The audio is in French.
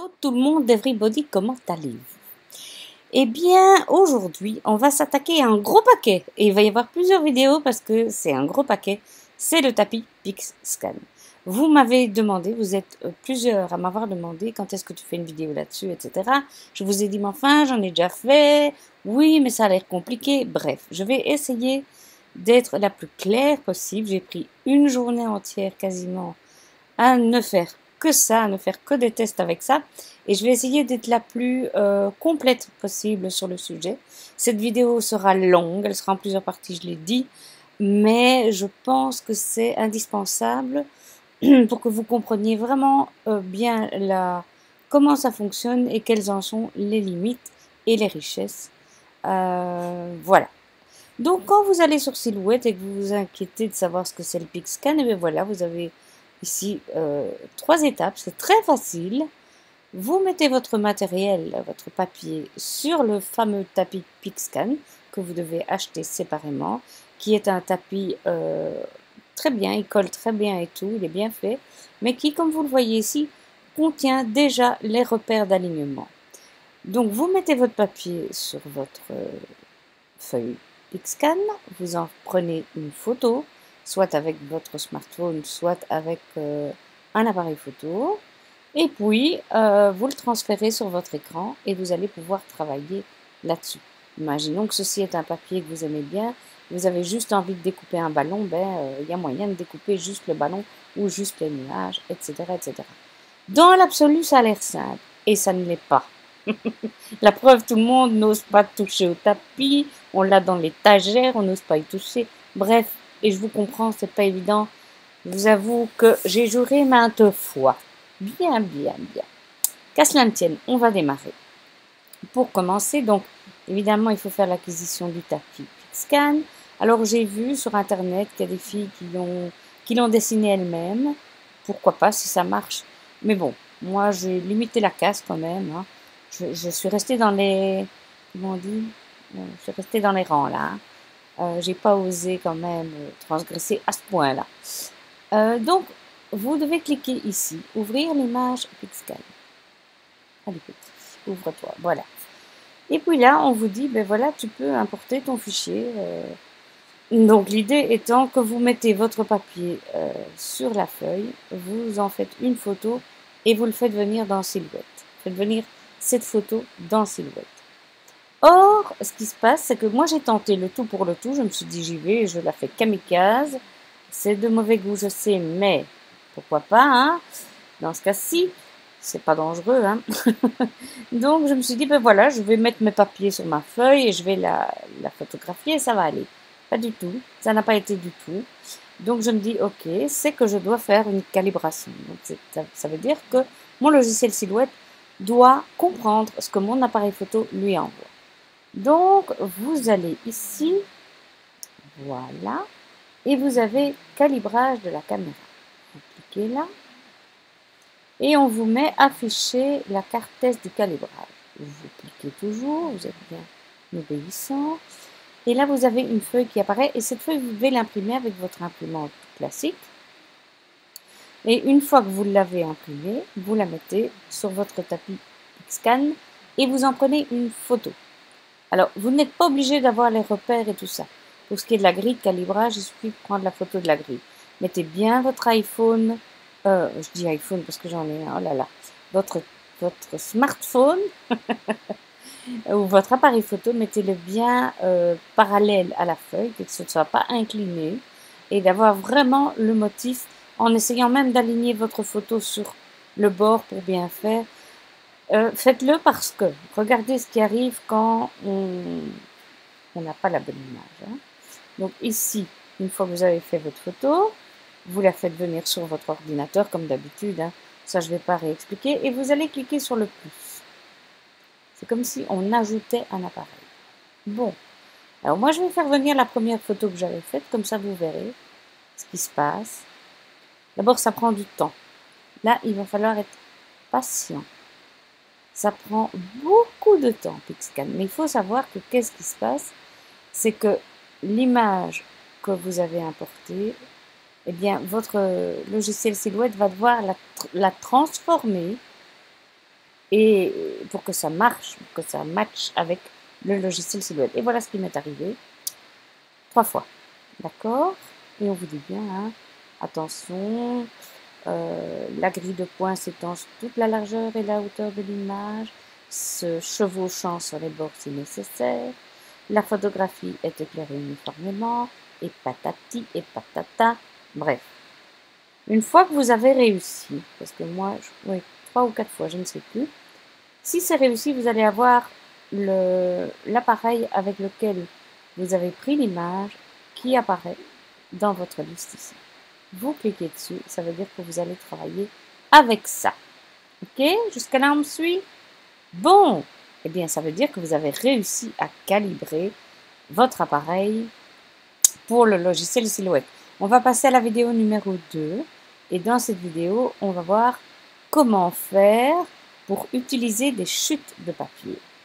Hello tout le monde d'Everybody, comment allez-vous? Eh bien, aujourd'hui, on va s'attaquer à un gros paquet. Et il va y avoir plusieurs vidéos parce que c'est un gros paquet. C'est le tapis PixScan. Vous m'avez demandé, vous êtes plusieurs à m'avoir demandé quand est-ce que tu fais une vidéo là-dessus, etc. Je vous ai dit, mais enfin, j'en ai déjà fait. Oui, mais ça a l'air compliqué. Bref, je vais essayer d'être la plus claire possible. J'ai pris une journée entière quasiment à ne faire que ça, à ne faire que des tests avec ça. Et je vais essayer d'être la plus complète possible sur le sujet. Cette vidéo sera longue, elle sera en plusieurs parties, je l'ai dit. Mais je pense que c'est indispensable pour que vous compreniez vraiment bien comment ça fonctionne et quelles en sont les limites et les richesses. Voilà. Donc quand vous allez sur Silhouette et que vous vous inquiétez de savoir ce que c'est le PixScan, et bien voilà, vous avez ici 3 étapes, c'est très facile. Vous mettez votre matériel, votre papier, sur le fameux tapis PixScan que vous devez acheter séparément, qui est un tapis très bien, il colle très bien et tout, il est bien fait, mais qui, comme vous le voyez ici, contient déjà les repères d'alignement. Donc vous mettez votre papier sur votre feuille PixScan, vous en prenez une photo, soit avec votre smartphone, soit avec un appareil photo, et puis vous le transférez sur votre écran et vous allez pouvoir travailler là-dessus. Imaginons que ceci est un papier que vous aimez bien, vous avez juste envie de découper un ballon, y a moyen de découper juste le ballon ou juste les nuages, etc. etc. Dans l'absolu, ça a l'air simple, et ça ne l'est pas. La preuve, tout le monde n'ose pas toucher au tapis, on l'a dans l'étagère, on n'ose pas y toucher. Bref, et je vous comprends, c'est pas évident. Je vous avoue que j'ai juré maintes fois. Bien. Qu'à cela ne tienne, on va démarrer. Pour commencer, donc, évidemment, il faut faire l'acquisition du tapis PixScan. Alors, j'ai vu sur Internet qu'il y a des filles qui l'ont dessiné elles-mêmes. Pourquoi pas, si ça marche. Mais bon, moi, j'ai limité la casse quand même. Hein. Je suis restée dans les... Comment on dit? Je suis restée dans les rangs, là. J'ai pas osé quand même transgresser à ce point-là. Donc, vous devez cliquer ici, ouvrir l'image PixScan. Allez, petit, ouvre-toi, voilà. Et puis là, on vous dit, ben voilà, tu peux importer ton fichier. Donc, l'idée étant que vous mettez votre papier sur la feuille, vous en faites une photo et vous le faites venir dans Silhouette. Faites venir cette photo dans Silhouette. Or, ce qui se passe, c'est que moi, j'ai tenté le tout pour le tout. Je me suis dit, j'y vais, je la fais kamikaze. C'est de mauvais goût, je sais, mais pourquoi pas, hein? Dans ce cas-ci, c'est pas dangereux, hein? Donc, je me suis dit, ben voilà, je vais mettre mes papiers sur ma feuille et je vais la photographier et ça va aller. Pas du tout, ça n'a pas été du tout. Donc, je me dis, ok, c'est que je dois faire une calibration. Donc, ça veut dire que mon logiciel Silhouette doit comprendre ce que mon appareil photo lui envoie. Donc, vous allez ici, voilà, et vous avez calibrage de la caméra. Vous cliquez là, et on vous met afficher la carte test du calibrage. Vous cliquez toujours, vous êtes bien obéissant, et là vous avez une feuille qui apparaît, et cette feuille vous devez l'imprimer avec votre imprimante classique. Et une fois que vous l'avez imprimée, vous la mettez sur votre tapis PixScan, et vous en prenez une photo. Alors, vous n'êtes pas obligé d'avoir les repères et tout ça. Pour ce qui est de la grille de calibrage, il suffit de prendre la photo de la grille. Mettez bien votre iPhone, je dis iPhone parce que j'en ai un, oh là là, votre smartphone ou votre appareil photo, mettez-le bien parallèle à la feuille, que ce ne soit pas incliné, et d'avoir vraiment le motif, en essayant même d'aligner votre photo sur le bord pour bien faire. Faites-le parce que regardez ce qui arrive quand on n'a pas la bonne image. Hein. Donc ici, une fois que vous avez fait votre photo, vous la faites venir sur votre ordinateur comme d'habitude. Hein. Ça, je ne vais pas réexpliquer. Et vous allez cliquer sur le plus. C'est comme si on ajoutait un appareil. Bon. Alors moi, je vais faire venir la première photo que j'avais faite. Comme ça, vous verrez ce qui se passe. D'abord, ça prend du temps. Là, il va falloir être patient. Ça prend beaucoup de temps, PixScan. Mais il faut savoir que qu'est-ce qui se passe? C'est que l'image que vous avez importée, eh bien, votre logiciel Silhouette va devoir la transformer et pour que ça marche, pour que ça matche avec le logiciel Silhouette. Et voilà ce qui m'est arrivé 3 fois. D'accord? Et on vous dit bien, hein, attention, la grille de points s'étend sur toute la largeur et la hauteur de l'image, se chevauchant sur les bords si nécessaire. La photographie est éclairée uniformément, et patati et patata. Bref, une fois que vous avez réussi, parce que moi, oui, 3 ou 4 fois, je ne sais plus, si c'est réussi, vous allez avoir l'appareil avec lequel vous avez pris l'image qui apparaît dans votre liste ici. Vous cliquez dessus, ça veut dire que vous allez travailler avec ça. Ok? Jusqu'à là, on me suit? Bon, eh bien, ça veut dire que vous avez réussi à calibrer votre appareil pour le logiciel Silhouette. On va passer à la vidéo numéro 2. Et dans cette vidéo, on va voir comment faire pour utiliser des chutes de papier.